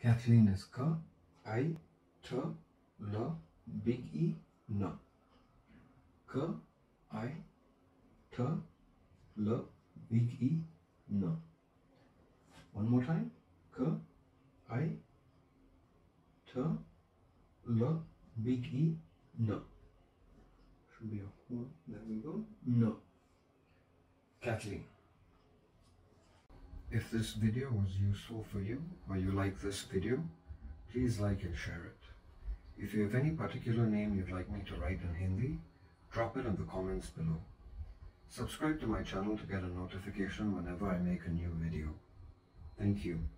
Kathleen is K, I, T, L, big E, N. K, I, T, L, big E, N. One more time. K, I, T, L, big E, N. Should be a whole. There we go. No. Kathleen. If this video was useful for you or you like this video, please like and share it. If you have any particular name you'd like me to write in Hindi, drop it in the comments below. Subscribe to my channel to get a notification whenever I make a new video. Thank you.